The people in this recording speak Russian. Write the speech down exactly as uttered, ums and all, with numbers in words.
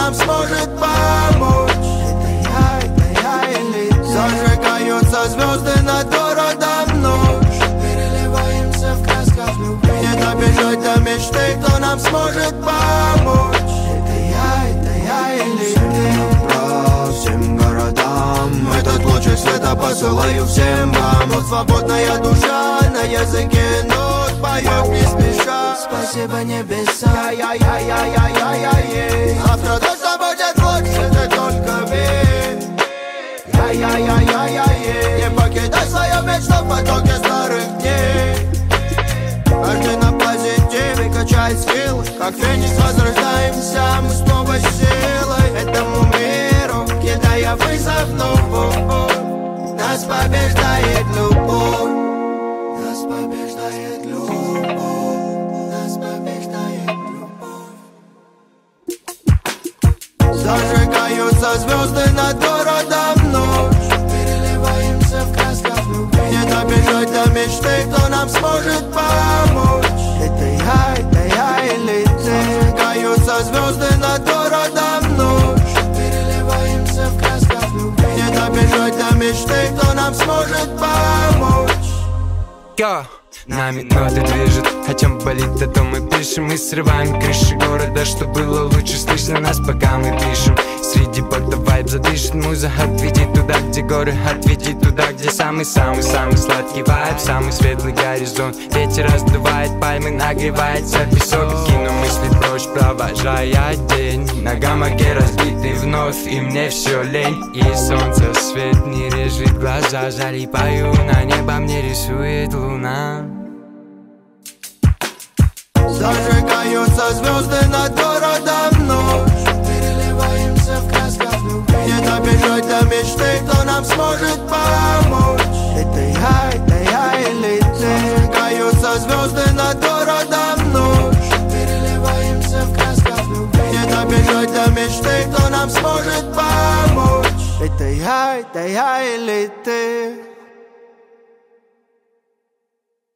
нам сможет помочь. Это я, это я элита. Зажигаются звезды над городом ночь. Переливаемся в красках любви. Не добежать до мечты, кто нам сможет помочь. Это я, это я элита. Всем городам этот лучик света посылаю всем вам. Вот свободная душа на языке нот поет не спеша. Спасибо небеса, я-я-я-я-я-я-я. Завтра точно будет лучше, ты только верь. Я-я-я-я-я-я. Не покидай свою мечту в потоке старых дней. Каждый на позитиве качает скиллы. Как феникс возрождаемся мы снова силой. Этому миру кидая вызов новую. Нас побеждает любовь. Нас побеждает любовь. Нас побеждает любовь. Зажигаются звезды над городом ночь. Переливаемся в красках любви. Не добежать до мечты, кто нам сможет помочь. Это я, это я элита. Зажигаются звезды над городом ночь. Переливаемся в красках любви. Не добежать до мечты, кто нам сможет помочь. Йо, нами ноты движет, о чем болит, о том мы пишем. Мы срываем крыши города, что было лучше слышно нас, пока мы пишем. Среди ботов вайб задышит муза. Отведи туда, где горы, отведи туда, где самый-самый-самый сладкий вайб. Самый светлый горизонт, ветер раздувает пальмы, нагревается песок. Кину мысли прочь, провожая день. На гамаке разбитый вновь, и мне все лень. И солнце свет не режет глаза. Залипаю на небо, мне рисует луна. Зажигаются звезды над городом ночь. Переливаемся в красках любви. Не добежать до мечты, кто нам сможет помочь. Это я, это я элита. Зажигаются звезды над городом ночь. Переливаемся в красках любви. Не добежать до мечты, кто нам сможет помочь. Это я, это я элита.